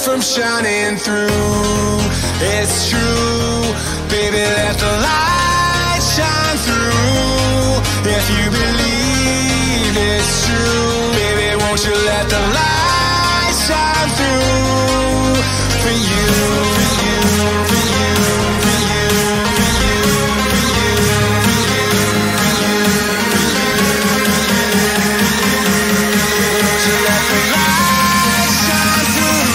from shining through. It's true, baby, let the light shine through. If you believe it's true, baby, won't you let the light shine through? For you, for you, for you, for you, for you, for you, for you, for you, won't you let the light shine through?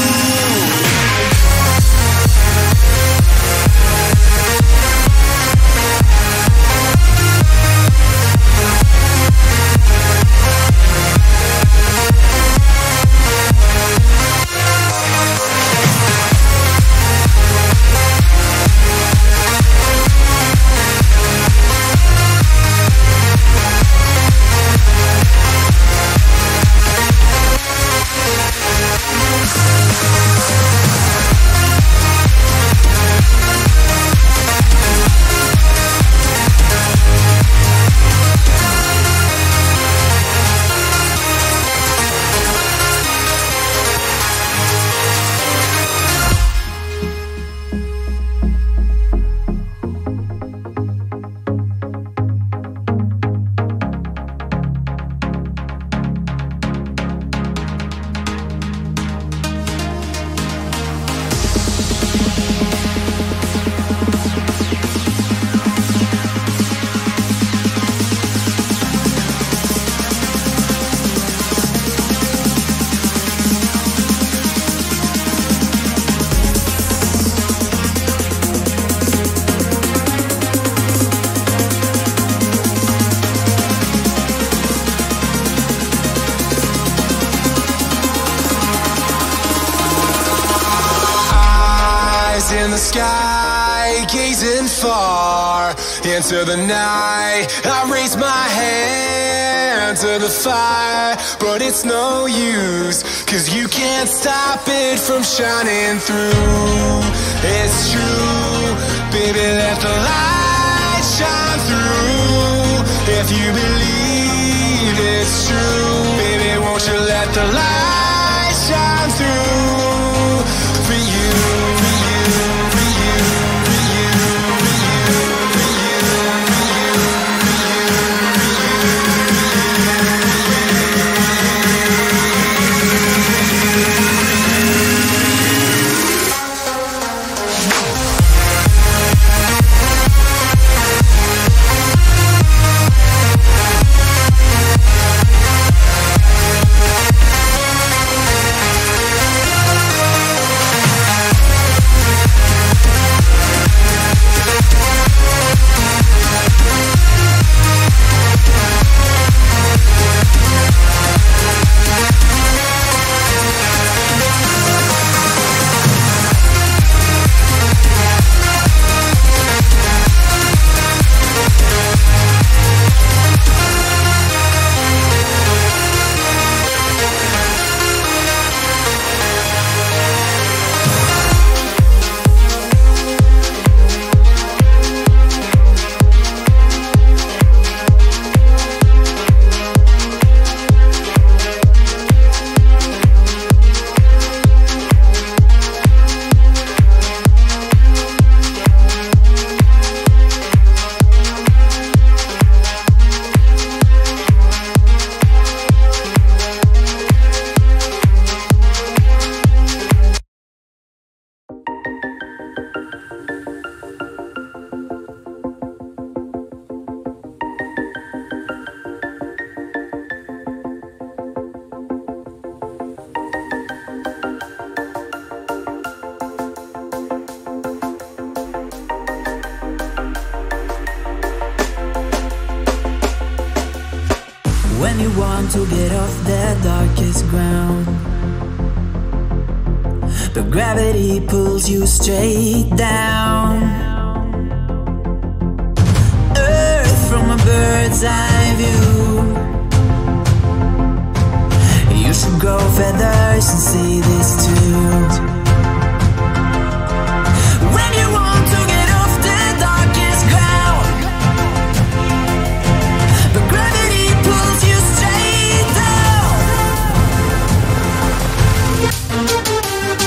In the sky, gazing far into the night, I raise my hand to the fire, but it's no use, 'cause you can't stop it from shining through. It's true, baby, let the light shine through. If you believe it's true, baby, won't you let the light shine through? For you, for you, for you, for you, for you, for you, for you, for when you want to get off the darkest ground, but gravity pulls you straight down. Earth from a bird's eye view. You should grow feathers and see this too. When you want to get off the darkest ground, but gravity pulls you straight down.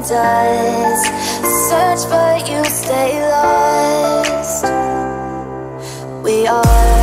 does. Search but you stay lost. We are